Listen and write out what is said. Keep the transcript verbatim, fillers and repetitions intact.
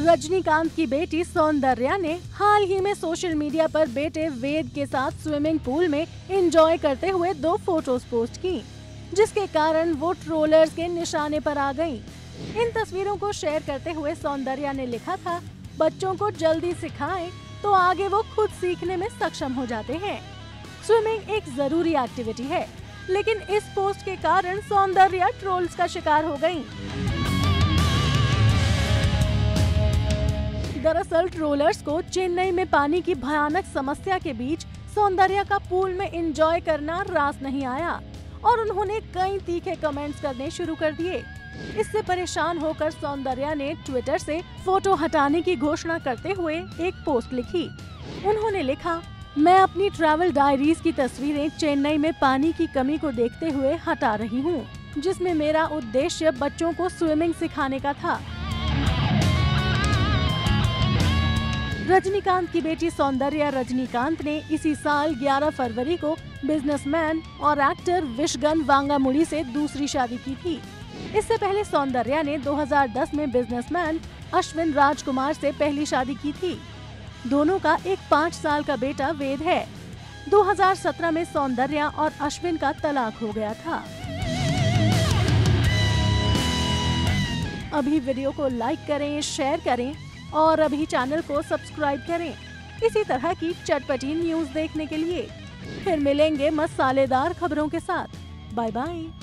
रजनीकांत की बेटी सौंदर्या ने हाल ही में सोशल मीडिया पर बेटे वेद के साथ स्विमिंग पूल में एंजॉय करते हुए दो फोटोज पोस्ट की, जिसके कारण वो ट्रोलर्स के निशाने पर आ गईं। इन तस्वीरों को शेयर करते हुए सौंदर्या ने लिखा था, बच्चों को जल्दी सिखाएं तो आगे वो खुद सीखने में सक्षम हो जाते हैं। स्विमिंग एक जरूरी एक्टिविटी है, लेकिन इस पोस्ट के कारण सौंदर्या ट्रोल्स का शिकार हो गयी। दरअसल ट्रोलर्स को चेन्नई में पानी की भयानक समस्या के बीच सौंदर्या का पूल में एंजॉय करना रास नहीं आया और उन्होंने कई तीखे कमेंट्स करने शुरू कर दिए। इससे परेशान होकर सौंदर्या ने ट्विटर से फोटो हटाने की घोषणा करते हुए एक पोस्ट लिखी। उन्होंने लिखा, मैं अपनी ट्रैवल डायरीज की तस्वीरें चेन्नई में पानी की कमी को देखते हुए हटा रही हूँ, जिसमें मेरा उद्देश्य बच्चों को स्विमिंग सिखाने का था। रजनीकांत की बेटी सौंदर्या रजनीकांत ने इसी साल ग्यारह फरवरी को बिजनेसमैन और एक्टर विशगन वांगामुडी से दूसरी शादी की थी। इससे पहले सौंदर्या ने दो हज़ार दस में बिजनेसमैन अश्विन राजकुमार से पहली शादी की थी। दोनों का एक पाँच साल का बेटा वेद है। दो हज़ार सत्रह में सौंदर्या और अश्विन का तलाक हो गया था। अभी वीडियो को लाइक करें, शेयर करें और अभी चैनल को सब्सक्राइब करें इसी तरह की चटपटी न्यूज देखने के लिए। फिर मिलेंगे मसालेदार खबरों के साथ। Bye bye.